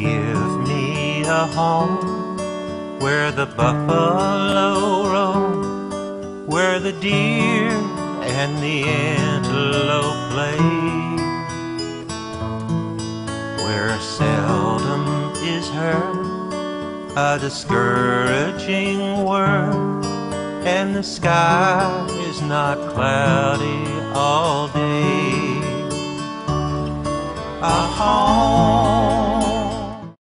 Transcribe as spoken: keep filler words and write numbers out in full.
Give me a home where the buffalo roam, where the deer and the antelope play, where seldom is heard a discouraging word, and the sky is not clouded